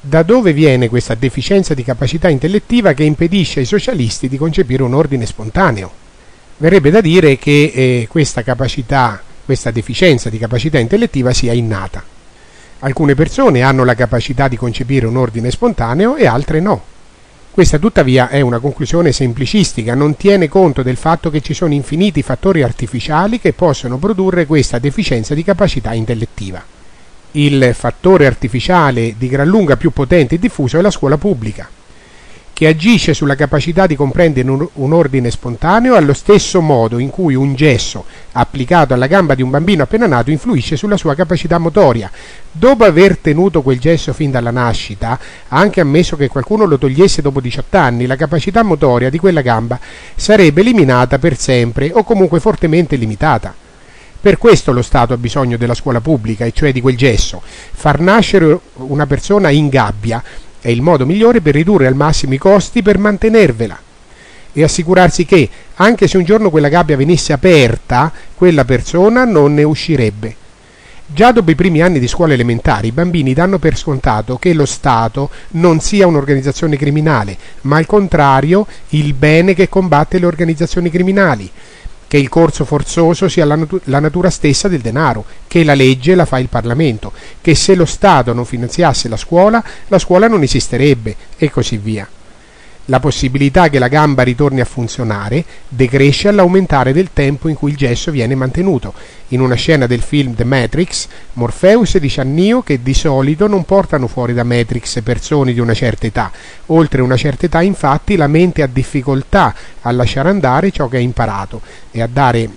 Da dove viene questa deficienza di capacità intellettiva che impedisce ai socialisti di concepire un ordine spontaneo? Verrebbe da dire che questa deficienza di capacità intellettiva sia innata. Alcune persone hanno la capacità di concepire un ordine spontaneo e altre no. Questa tuttavia è una conclusione semplicistica, non tiene conto del fatto che ci sono infiniti fattori artificiali che possono produrre questa deficienza di capacità intellettiva. Il fattore artificiale di gran lunga più potente e diffuso è la scuola pubblica, che agisce sulla capacità di comprendere un ordine spontaneo allo stesso modo in cui un gesso applicato alla gamba di un bambino appena nato influisce sulla sua capacità motoria. Dopo aver tenuto quel gesso fin dalla nascita, anche ammesso che qualcuno lo togliesse dopo 18 anni, la capacità motoria di quella gamba sarebbe eliminata per sempre o comunque fortemente limitata. Per questo lo Stato ha bisogno della scuola pubblica, e cioè di quel gesso. Far nascere una persona in gabbia è il modo migliore per ridurre al massimo i costi per mantenervela e assicurarsi che, anche se un giorno quella gabbia venisse aperta, quella persona non ne uscirebbe. Già dopo i primi anni di scuola elementare i bambini danno per scontato che lo Stato non sia un'organizzazione criminale, ma al contrario il bene che combatte le organizzazioni criminali, che il corso forzoso sia la natura stessa del denaro, che la legge la fa il Parlamento, che se lo Stato non finanziasse la scuola non esisterebbe, e così via. La possibilità che la gamba ritorni a funzionare decresce all'aumentare del tempo in cui il gesso viene mantenuto. In una scena del film The Matrix, Morpheus dice a Neo che di solito non portano fuori da Matrix persone di una certa età. Oltre una certa età, infatti, la mente ha difficoltà a lasciare andare ciò che ha imparato a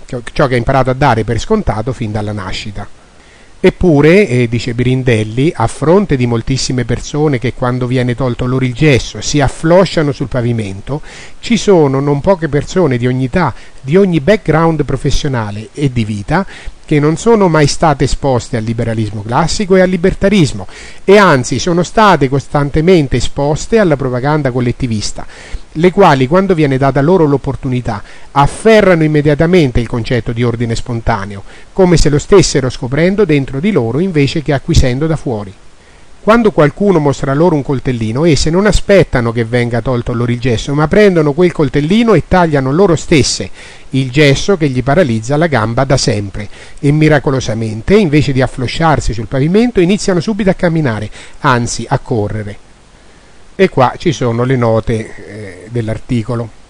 dare per scontato fin dalla nascita. Eppure, dice Birindelli, a fronte di moltissime persone che quando viene tolto loro il gesso si afflosciano sul pavimento, ci sono non poche persone di ogni età, di ogni background professionale e di vita, che non sono mai state esposte al liberalismo classico e al libertarismo, e anzi sono state costantemente esposte alla propaganda collettivista, le quali, quando viene data loro l'opportunità, afferrano immediatamente il concetto di ordine spontaneo, come se lo stessero scoprendo dentro di loro invece che acquisendo da fuori. Quando qualcuno mostra loro un coltellino, esse non aspettano che venga tolto loro il gesso, ma prendono quel coltellino e tagliano loro stesse il gesso che gli paralizza la gamba da sempre, e miracolosamente, invece di afflosciarsi sul pavimento, iniziano subito a camminare, anzi a correre. E qua ci sono le note dell'articolo.